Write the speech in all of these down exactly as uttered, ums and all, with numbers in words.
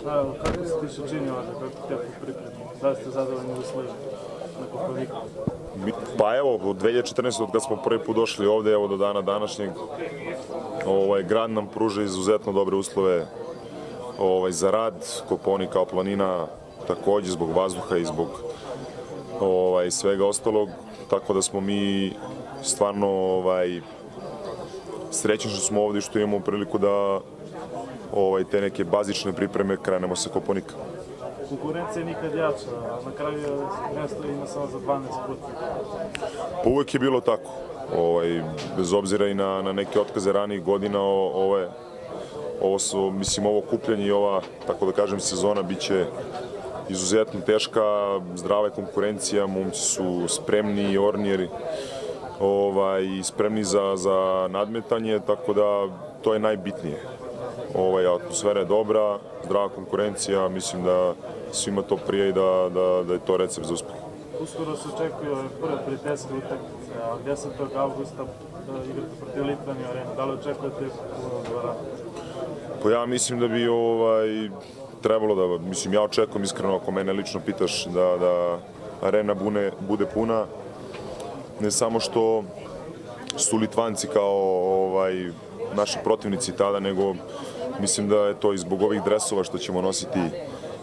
Kako se ti se čini ovdje, kako te pripremi? Da li ste zadovoljni uslovi na Kopaoniku? Pa evo, od dve hiljade četrnaeste. od kad smo prvi put došli ovde, evo do dana današnjeg, ovaj, grad nam pruža izuzetno dobre uslove ovaj, za rad. Kopaonik kao planina takođe zbog vazduha i zbog ovaj, svega ostalog, tako da smo mi stvarno ovaj, srećni što smo ovde i što imamo priliku da ovaj, te neke bazične pripreme krenemo sa Kopaonika. Konkurencija je nikad jača, a na kraju mjesto ima samo za dvanaest protivnika. Pa uvek je bilo tako. Ovaj, bez obzira i na, na neke otkaze ranijih godina, ove, ovo su, mislim, ovo kupljanje i ova, tako da kažem, sezona biće izuzetno teška, zdrava je konkurencija, momci su spremni i ornijeri, ovaj, spremni za, za nadmetanje, tako da to je najbitnije. Ovaj, atmosfera je dobra, zdrava konkurencija, mislim da svima to prije i da, da, da je to recept za uspeh. Uskoro se očekuje prve prijateljske utakmice, a desetog avgusta igrate protiv Litvanije Arena. Da li očekujete puno dvorana? Pa ja mislim da bi ovaj, trebalo da, mislim, ja očekujem iskreno, ako mene lično pitaš, da, da Arena bune, bude puna. Ne samo što su Litvanci kao ovaj, naši protivnici tada, nego mislim da je to i zbog ovih dresova što ćemo nositi, e,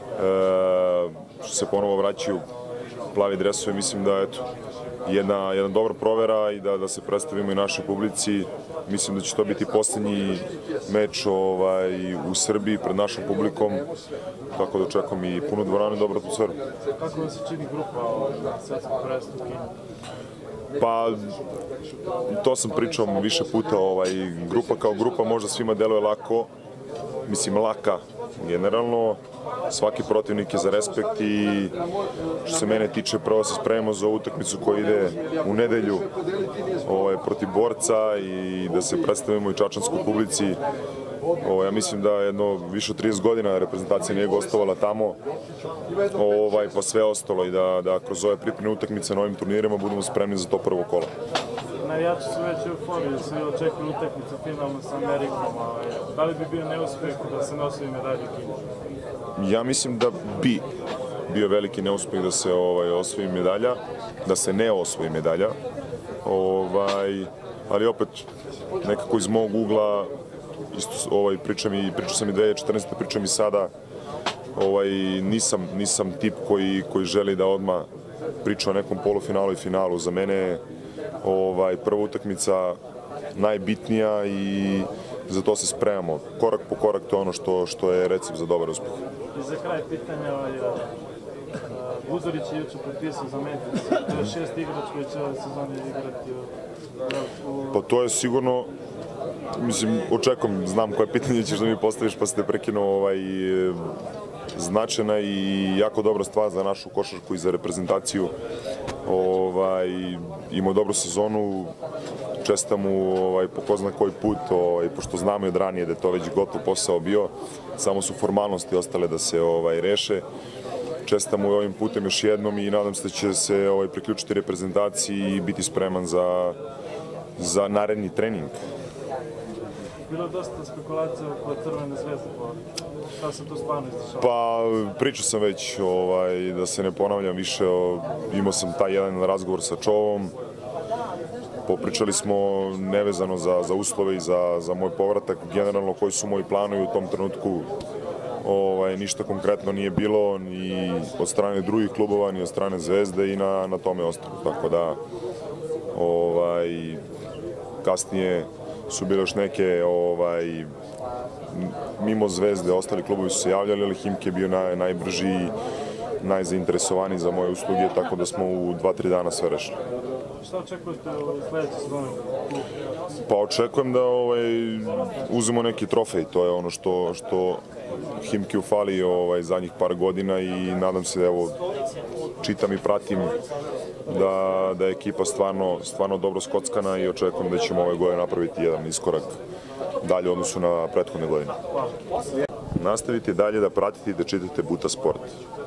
što se ponovo vraćaju plavi dresovi, mislim da eto, jedna, jedna dobra provera i da, da se predstavimo i našoj publici. Mislim da će to biti posljednji meč ovaj, u Srbiji pred našom publikom, tako da očekujem i punu dvoranu i dobru atmosferu. Kako vam se čini grupa na svetskom prvenstvu u Kini? Pa, to sam pričao više puta, ovaj, grupa kao grupa možda svima deluje lako, mislim laka generalno, svaki protivnik je za respekt i što se mene tiče prvo se spremimo za utakmicu koja ide u nedelju ovaj, protiv borca i da se predstavimo i čačanskoj publici. Ovaj, ja mislim da jedno više od trideset godina reprezentacija nije gostovala tamo, ovaj, pa sve ostalo i da, da kroz ove pripremne utakmice na ovim turnirima budemo spremni za to prvo kolo. Navijači su već u euforiji, svi očekuju utakmicu finalno sa Amerikom. Da li bi bio neuspeh da se ne osvoji medalje u Kini? Ja mislim da bi bio veliki neuspeh da se ovaj, osvoji medalja, da se ne osvoji medalja. Ovaj, ali opet, nekako iz mog ugla, isto ovaj, pričam i, pričao sam i dve hiljade četrnaeste. pričam i sada, ovaj, nisam, nisam tip koji, koji želi da odmah priča o nekom polufinalu i finalu. Za mene je ovaj, prva utakmica najbitnija i za to se spremamo. Korak po korak to je ono što, što je recept za dobar uspeh. I za kraj pitanja, ovaj, Guzorić je juče potpisao za Memphis. To je šest igrač koji će ove sezone igrati u... Pa to je sigurno, mislim, očekujem, znam koje pitanje ćeš da mi postaviš pa ste prekinuo ovaj, značajna i jako dobra stvar za našu košarku i za reprezentaciju. Ovaj, imao dobru sezonu, čestitam mu ovaj, po ko zna koji put, ovaj, pošto znamo i od ranije da je to već gotov posao bio, samo su formalnosti ostale da se ovaj, reše. Čestitam mu ovim putem još jednom i nadam se da će se ovaj, priključiti reprezentaciji i biti spreman za, za naredni trening. Bilo je dosta spekulacija oko Crvene zvezde, šta se to stvarno izdešava? Pa pričao sam već, ovaj, da se ne ponavljam više, imao sam taj jedan razgovor sa Čovom, popričali smo nevezano za, za uslove i za, za moj povratak, generalno koji su moji planovi u tom trenutku. Ovaj, ništa konkretno nije bilo ni od strane drugih klubova, ni od strane Zvezde i na, na tome ostalo. Tako da, ovaj, kasnije su bile još neke, ovaj, mimo Zvezde, ostali klubovi su se javljali, ali Himki je bio naj, najbrži i najzainteresovaniji za moje usluge, tako da smo u dva tri dana sve rešili. Šta očekujete u sledećoj sezoni? Pa očekujem da ovaj, uzmemo neki trofej, to je ono što, što Himki ufali ovaj, zadnjih par godina i nadam se da evo, čitam i pratim da, da je ekipa stvarno, stvarno dobro skockana i očekujem da ćemo ove godine napraviti jedan iskorak dalje u odnosu na prethodne godine. Nastavite dalje da pratite i da čitate Buta Sport.